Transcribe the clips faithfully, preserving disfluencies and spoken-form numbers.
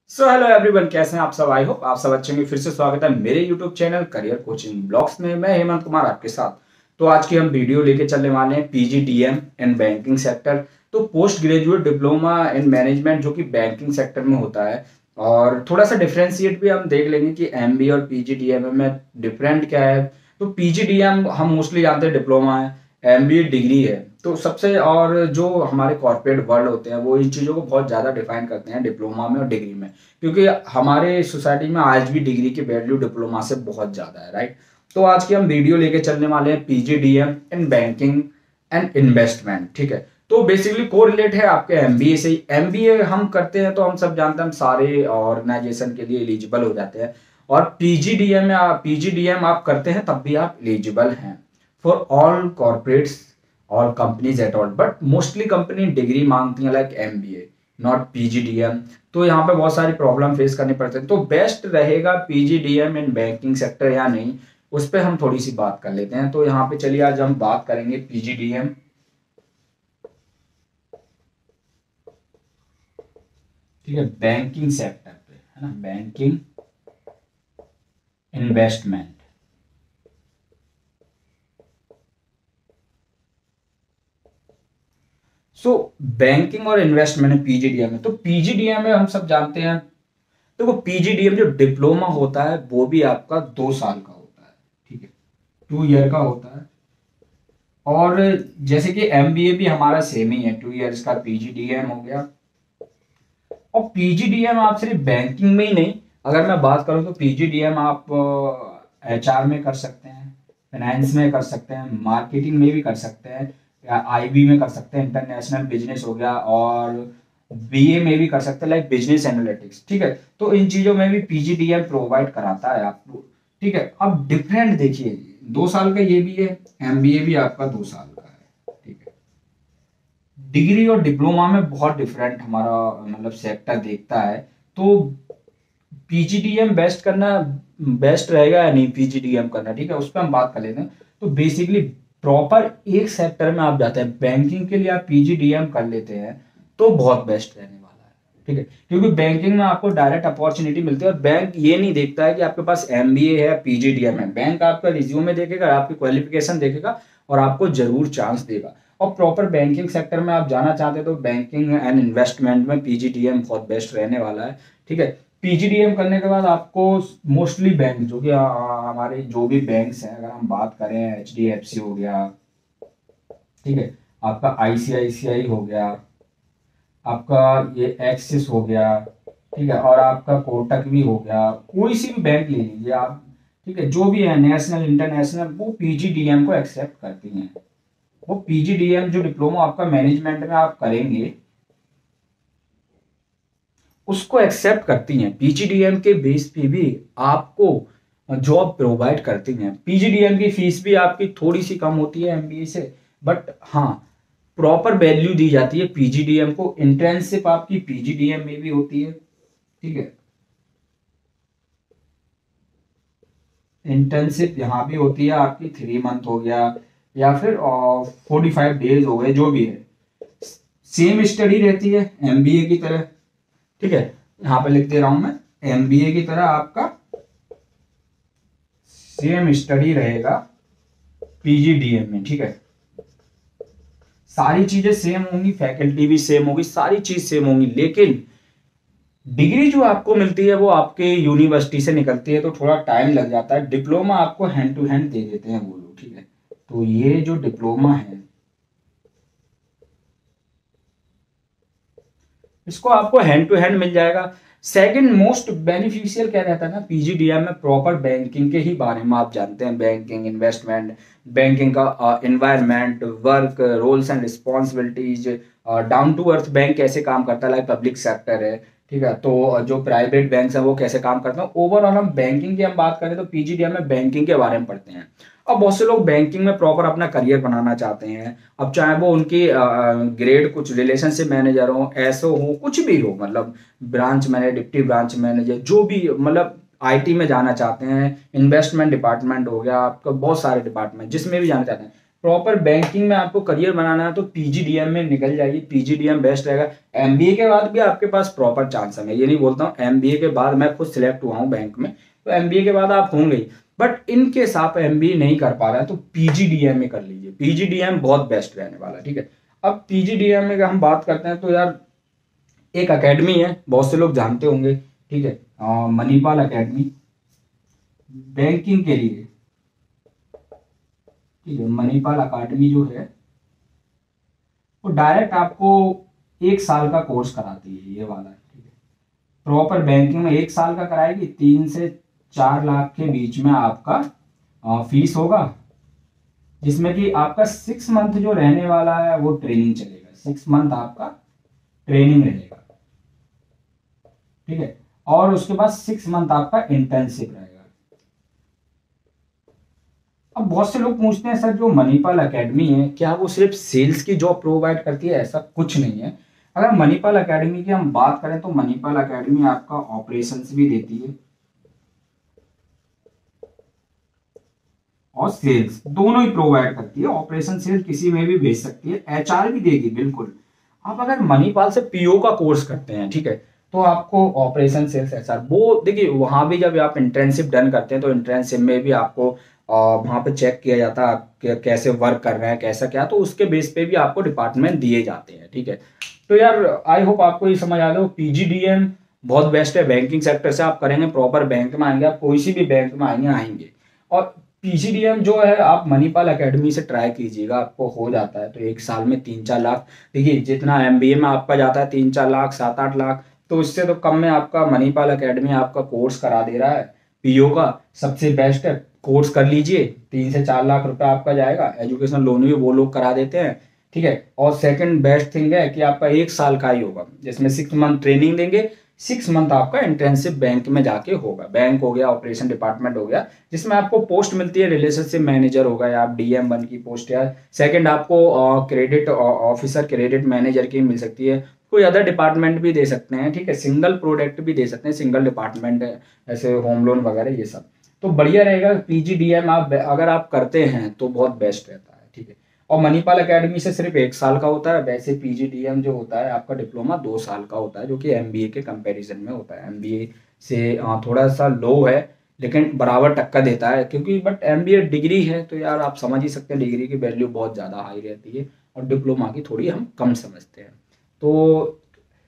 So hello everyone, कैसे हैं आप सब। आई होप आप सब अच्छे होंगे। फिर से स्वागत है मेरे YouTube channel career coaching blogs में। मैं हेमंत कुमार आपके साथ। तो आज की हम वीडियो लेके चलने वाले हैं पीजीडीएम इन बैंकिंग सेक्टर। तो post graduate diploma in management जो कि बैंकिंग सेक्टर में होता है, और थोड़ा सा डिफ्रेंशिएट भी हम देख लेंगे कि एमबीए और पीजीडीएम में डिफरेंट क्या है। तो पीजीडीएम हम मोस्टली जानते हैं डिप्लोमा है, एमबीए डिग्री है। तो सबसे और जो हमारे कॉर्पोरेट वर्ल्ड होते हैं वो इन चीज़ों को बहुत ज़्यादा डिफाइन करते हैं डिप्लोमा में और डिग्री में, क्योंकि हमारे सोसाइटी में आज भी डिग्री की वैल्यू डिप्लोमा से बहुत ज़्यादा है, राइट। तो आज की हम वीडियो लेके चलने वाले हैं PGDM in banking and investment, ठीक है। तो बेसिकली कोरिलेट है आपके एमबीए से ही। एमबीए हम करते हैं तो हम सब जानते हैं हम सारे ऑर्गेनाइजेशन के लिए एलिजिबल हो जाते हैं, और पीजीडीएम में आप पीजीडीएम आप करते हैं तब भी आप एलिजिबल हैं फॉर ऑल कॉर्पोरेट्स और companies at all. But mostly company degree मांगती है लाइक एमबीए, नॉट पीजीडीएम। तो यहाँ पे बहुत सारी प्रॉब्लम फेस करनी पड़ती है। तो बेस्ट रहेगा पीजीडीएम इन बैंकिंग सेक्टर या नहीं, उस पर हम थोड़ी सी बात कर लेते हैं। तो यहाँ पे चलिए आज हम बात करेंगे पीजीडीएम, ठीक है, बैंकिंग सेक्टर पे, है ना, बैंकिंग इन्वेस्टमेंट। सो बैंकिंग और इन्वेस्टमेंट है पीजीडीएम में। तो पीजीडीएम में हम सब जानते हैं, देखो तो पीजीडीएम जो डिप्लोमा होता है वो भी आपका दो साल का होता है, ठीक है, टू ईयर का होता है। और जैसे कि एमबीए भी हमारा सेम ही है, टू इयर्स का पीजीडीएम हो गया। और पीजीडीएम आप सिर्फ बैंकिंग में ही नहीं, अगर मैं बात करूं तो पीजीडीएम आप एचआर में कर सकते हैं, फाइनेंस में कर सकते हैं, मार्केटिंग में भी कर सकते हैं, या आईबी में कर सकते हैं, इंटरनेशनल बिजनेस हो गया, और बीए में भी कर सकते हैं लाइक बिजनेस एनालिटिक्स, ठीक है। तो इन चीजों में भी पीजीडीएम प्रोवाइड कराता है आपको, ठीक है। अब डिफरेंट देखिए, दो साल का ये भी है, एमबीए भी आपका दो साल का है, ठीक है। डिग्री और डिप्लोमा में बहुत डिफरेंट हमारा मतलब सेक्टर देखता है। तो पीजीडीएम बेस्ट करना बेस्ट रहेगा या नहीं पीजीडीएम करना, ठीक है, उस पर हम बात कर लेते हैं। तो बेसिकली प्रॉपर एक सेक्टर में आप जाते हैं, बैंकिंग के लिए आप पीजीडीएम कर लेते हैं तो बहुत बेस्ट रहने वाला है, ठीक है। क्योंकि बैंकिंग में आपको डायरेक्ट अपॉर्चुनिटी मिलती है, और बैंक ये नहीं देखता है कि आपके पास एमबीए है पीजीडीएम है। बैंक आपका रिज्यूमे देखेगा, आपकी क्वालिफिकेशन देखेगा और आपको जरूर चांस देगा। और प्रॉपर बैंकिंग सेक्टर में आप जाना चाहते हैं तो बैंकिंग एंड इन्वेस्टमेंट में पीजीडीएम बहुत बेस्ट रहने वाला है, ठीक है। पीजीडीएम करने के बाद आपको मोस्टली बैंक जो कि हमारे जो भी बैंक्स हैं, अगर हम बात करें एचडीएफसी हो गया, ठीक है, आपका आईसीआईसीआई हो गया, आपका ये एक्सिस हो गया, ठीक है, और आपका कोटक भी हो गया, कोई सी भी बैंक ले लीजिए आप, ठीक है, जो भी है नेशनल इंटरनेशनल, वो पीजीडीएम को एक्सेप्ट करती हैं। वो पीजीडीएम जो डिप्लोमा आपका मैनेजमेंट में आप करेंगे उसको एक्सेप्ट करती हैं। पीजीडीएम के बेस पे भी आपको जॉब प्रोवाइड करती हैं। पीजीडीएम की फीस भी आपकी थोड़ी सी कम होती है एमबीए से, बट हाँ प्रॉपर वैल्यू दी जाती है पीजीडीएम को। इंटर्नशिप आपकी पीजीडीएम में भी होती है, ठीक है, इंटर्नशिप यहाँ भी होती है आपकी, थ्री मंथ हो गया या फिर फोर्टी फाइव डेज हो गए, जो भी है। सेम स्टडी रहती है एमबीए की तरह, ठीक है, यहां पे लिख दे रहा हूं मैं, एमबीए की तरह आपका सेम स्टडी रहेगा पीजीडीएम में, ठीक है। सारी चीजें सेम होंगी, फैकल्टी भी सेम होगी, सारी चीज सेम होंगी, लेकिन डिग्री जो आपको मिलती है वो आपके यूनिवर्सिटी से निकलती है, तो थोड़ा टाइम लग जाता है। डिप्लोमा आपको हैंड टू हैंड दे देते हैं वो लोग, ठीक है। तो ये जो डिप्लोमा है इसको आपको हैंड टू हैंड मिल जाएगा। सेकंड मोस्ट बेनिफिशियल क्या रहता है ना पीजीडीएम में, प्रॉपर बैंकिंग के ही बारे में आप जानते हैं, बैंकिंग इन्वेस्टमेंट, बैंकिंग का environment, work, roles and responsibilities, down to earth bank कैसे काम करता है, लाइक पब्लिक सेक्टर है, ठीक है, तो जो प्राइवेट बैंक है वो कैसे काम करते हैं। ओवरऑल हम बैंकिंग की हम बात करें तो पीजीडीएम में बैंकिंग के बारे में पढ़ते हैं। अब बहुत से लोग बैंकिंग में प्रॉपर अपना करियर बनाना चाहते हैं, अब चाहे वो उनकी ग्रेड कुछ रिलेशनशिप मैनेजर हो, एसओ हो, कुछ भी हो, मतलब branch manager, deputy branch manager, जो भी, मतलब आईटी में जाना चाहते हैं, इन्वेस्टमेंट डिपार्टमेंट हो गया आपका, बहुत सारे डिपार्टमेंट जिसमें भी जाना चाहते हैं। प्रॉपर बैंकिंग में आपको करियर बनाना है तो पीजीडीएम में निकल जाइए, पीजीडीएम बेस्ट रहेगा। एमबीए के बाद भी आपके पास प्रॉपर चांस है, मैं ये नहीं बोलता हूँ एमबीए के बाद, मैं खुद सिलेक्ट हुआ हूँ बैंक में, तो एमबीए के बाद आप होंगे, बट इन केस आप एमबीए नहीं कर पा रहे हैं तो पीजीडीएम में कर लीजिए, पीजीडीएम बहुत बेस्ट रहने वाला है, ठीक है। अब पीजीडीएम में अगर हम बात करते हैं तो यार एक एकेडमी है, बहुत से लोग जानते होंगे, ठीक है, मणिपाल एकेडमी बैंकिंग के लिए, ठीक है। मणिपाल अकादमी जो है वो डायरेक्ट आपको एक साल का कोर्स कराती है, ये वाला, ठीक है। प्रॉपर बैंकिंग में एक साल का कराएगी, तीन से चार लाख के बीच में आपका फीस होगा, जिसमें कि आपका सिक्स मंथ जो रहने वाला है वो ट्रेनिंग चलेगा, सिक्स मंथ आपका ट्रेनिंग रहेगा, ठीक है। और उसके बाद सिक्स मंथ आपका इंटर्नशिप रहेगा। अब बहुत से लोग पूछते हैं सर जो मणिपाल एकेडमी है क्या वो सिर्फ सेल्स की जॉब प्रोवाइड करती है? ऐसा कुछ नहीं है। अगर मणिपाल एकेडमी की हम बात करें तो मणिपाल एकेडमी आपका ऑपरेशंस भी देती है और सेल्स दोनों ही प्रोवाइड करती है। ऑपरेशन सेल्स किसी में भी भेज सकती है, एचआर भी देगी बिल्कुल। आप अगर मणिपाल से पीओ का कोर्स करते हैं, ठीक है, तो आपको ऑपरेशन सेल्स एचआर वो देखिए, वहां भी जब आप इंटर्नशिप डन करते हैं तो इंटर्नशिप में भी आपको वहां पे चेक किया जाता है कि कैसे वर्क कर रहे हैं, कैसा क्या, तो उसके बेस पे भी आपको डिपार्टमेंट दिए जाते हैं, ठीक है। तो यार आई होप आपको ये समझ आ रहा हो, पीजीडीएम बहुत बेस्ट है। बैंकिंग सेक्टर से आप करेंगे, प्रॉपर बैंक में आएंगे, आप कोई सी भी बैंक में आएंगे आएंगे और पीजीडीएम जो है आप मणिपाल एकेडमी से ट्राई कीजिएगा, आपको हो जाता है तो एक साल में तीन चार लाख, देखिए जितना एमबीए में आपका जाता है तीन चार लाख सात आठ लाख, तो इससे तो कम में आपका मणिपाल एकेडमी आपका कोर्स करा दे रहा है पीओ का, सबसे बेस्ट है। कोर्स कर लीजिए, तीन से चार लाख रुपए आपका जाएगा, एजुकेशन लोन भी वो लोग करा देते हैं, ठीक है। और सेकंड बेस्ट थिंग है कि आपका एक साल का ही होगा, जिसमें सिक्स मंथ ट्रेनिंग देंगे, सिक्स मंथ आपका इंटर्नशिप बैंक में जाके होगा। बैंक हो गया, ऑपरेशन डिपार्टमेंट हो गया, जिसमें आपको पोस्ट मिलती है रिलेशनशिप मैनेजर होगा या आप डीएम वन की पोस्ट, या सेकंड आपको क्रेडिट ऑफिसर क्रेडिट मैनेजर की मिल सकती है, कोई अदर डिपार्टमेंट भी दे सकते हैं, ठीक है, सिंगल प्रोडक्ट भी दे सकते हैं, सिंगल डिपार्टमेंट है ऐसे होम लोन वगैरह ये सब, तो बढ़िया रहेगा। पीजीडीएम आप अगर आप करते हैं तो बहुत बेस्ट रहता है, ठीक है। और मणिपाल एकेडमी से सिर्फ एक साल का होता है, वैसे पीजीडीएम जो होता है आपका डिप्लोमा दो साल का होता है, जो कि एमबीए के कंपैरिजन में होता है। एमबीए से थोड़ा सा लो है लेकिन बराबर टक्का देता है, क्योंकि बट एमबीए डिग्री है तो यार आप समझ ही सकते हैं डिग्री की वैल्यू बहुत ज़्यादा हाई रहती है और डिप्लोमा की थोड़ी हम कम समझते हैं। तो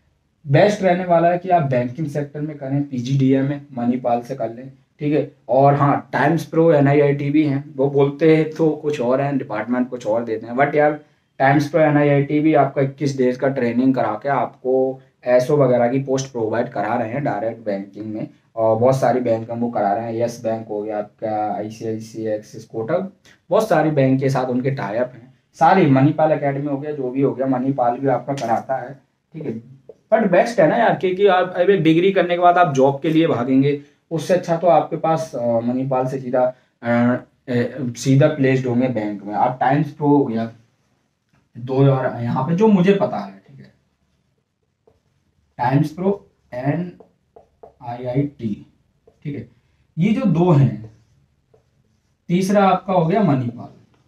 बेस्ट रहने वाला है कि आप बैंकिंग सेक्टर में करें, पीजीडीएम में मणिपाल से कर लें, ठीक है। और हाँ, टाइम्स प्रो एनआईआईटी भी हैं, वो बोलते हैं तो कुछ और हैं, डिपार्टमेंट कुछ और देते हैं, बट यार टाइम्स प्रो एनआईआईटी भी आपका इक्कीस डेज का ट्रेनिंग करा के आपको एसओ वगैरह की पोस्ट प्रोवाइड करा रहे हैं डायरेक्ट बैंकिंग में, और बहुत सारी बैंक हम वो करा रहे हैं। यस बैंक हो गया आपका, आईसीआईसीआई, एक्सिस, कोटक, बहुत सारी बैंक के साथ उनके टाइप हैं सारी। मणिपाल एकेडमी हो गया, जो भी हो गया, मणिपाल भी आपका कराता है, ठीक है। बट बेस्ट है ना यार, क्योंकि आप अब एक डिग्री करने के बाद आप जॉब के लिए भागेंगे, उससे अच्छा तो आपके पास मणिपाल से सीधा सीधा प्लेस्ड होंगे बैंक में। आप टाइम्स प्रो हो गया दो, और यहाँ पे जो मुझे पता है, ठीक है, Times Pro N I I T, ठीक है, ये जो दो हैं, तीसरा आपका हो गया मणिपाल,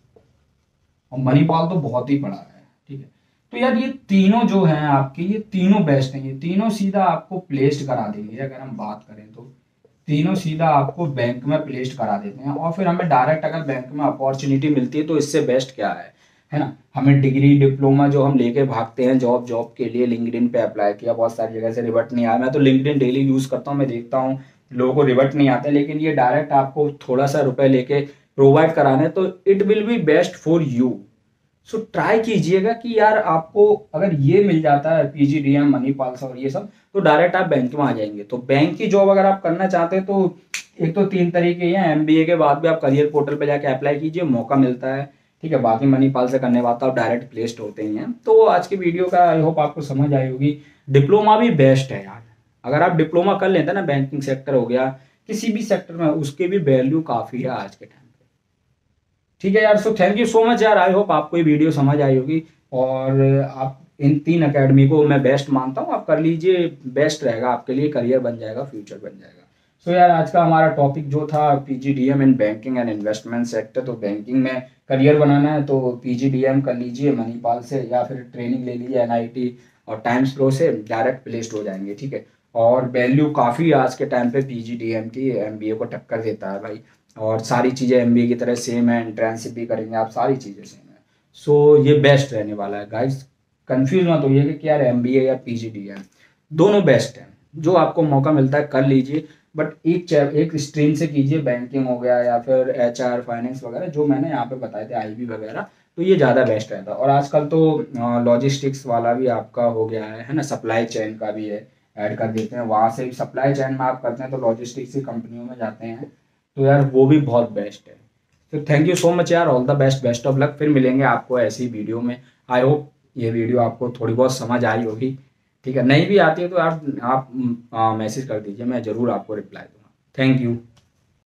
और मणिपाल तो बहुत ही बड़ा है, ठीक है। तो यार ये तीनों जो हैं आपके, ये तीनों बेस्ट हैं, ये तीनों सीधा आपको प्लेस्ड करा देंगे। अगर हम बात करें तो तीनों सीधा आपको बैंक में प्लेस्ड करा देते हैं, और फिर हमें डायरेक्ट अगर बैंक में अपॉर्चुनिटी मिलती है तो इससे बेस्ट क्या है, है ना। हमें डिग्री डिप्लोमा जो हम लेके भागते हैं जॉब जॉब के लिए, लिंक्डइन पे अप्लाई किया, बहुत सारी जगह से रिवर्ट नहीं आया। मैं तो लिंक्डइन डेली यूज करता हूँ, मैं देखता हूँ लोगों को रिवर्ट नहीं आते, लेकिन ये डायरेक्ट आपको थोड़ा सा रुपए लेके प्रोवाइड कराने, तो it will be best for you. So try कीजिएगा कि यार आपको अगर ये मिल जाता है पीजीडीएम, मणिपाल और ये सब, तो डायरेक्ट आप बैंक में आ जाएंगे। तो बैंक की जॉब अगर आप करना चाहते हैं तो एक तो तीन तरीके हैं, एमबीए के बाद भी आप करियर पोर्टल पे जाके अप्लाई कीजिए, मौका मिलता है, ठीक है। बाकी मणिपाल से करने बाद तो आप डायरेक्ट प्लेस्ड होते ही हैं। तो आज की वीडियो का आई होप आपको समझ आई होगी। डिप्लोमा भी बेस्ट है यार, अगर आप डिप्लोमा कर लेते हैं ना, बैंकिंग सेक्टर हो गया, किसी भी सेक्टर में, उसकी भी वैल्यू काफी है आज के टाइम पे, ठीक है यार। So thank you so much यार, आई होप आपको ये वीडियो समझ आई होगी, और आप इन तीन अकेडमी को मैं बेस्ट मानता हूँ, आप कर लीजिए, बेस्ट रहेगा आपके लिए, करियर बन जाएगा, फ्यूचर बन जाएगा। सो so यार आज का हमारा टॉपिक जो था PGDM in banking and investment sector, तो बैंकिंग में करियर बनाना है तो पीजीडीएम कर लीजिए मणिपाल से, या फिर ट्रेनिंग ले लीजिए एनआईटी और टाइम्स प्रो से, डायरेक्ट प्लेस्ड हो जाएंगे। ठीक है, और वैल्यू काफ़ी आज के टाइम पे पीजीडीएम की एमबीए को टक्कर देता है भाई, और सारी चीज़ें एमबीए की तरह सेम है, इंट्रेंसिप भी करेंगे आप, सारी चीज़ें सेम है। सो ये बेस्ट रहने वाला है गाइस, कंफ्यूज मत होइए कि यार एमबीए या पीजीडीएम, दोनों बेस्ट है। जो आपको मौका मिलता है कर लीजिए, बट एक एक स्ट्रीम से कीजिए, बैंकिंग हो गया या फिर एच आर फाइनेंस वगैरह जो मैंने यहाँ पे बताए थे, आईबी वगैरह, तो ये ज़्यादा बेस्ट रहता है। और आजकल तो लॉजिस्टिक्स वाला भी आपका हो गया है है ना, सप्लाई चेन का भी है, ऐड कर देते हैं वहाँ से भी, सप्लाई चेन में आप करते हैं तो लॉजिस्टिक्स की कंपनियों में जाते हैं, तो यार वो भी बहुत बेस्ट है। तो थैंक यू सो मच यार, all the best, best of luck, फिर मिलेंगे आपको ऐसी वीडियो में। आई होप ये वीडियो आपको थोड़ी बहुत समझ आई होगी। ठीक है, नहीं भी आती है तो आप आप मैसेज कर दीजिए, मैं ज़रूर आपको रिप्लाई दूंगा। Thank you.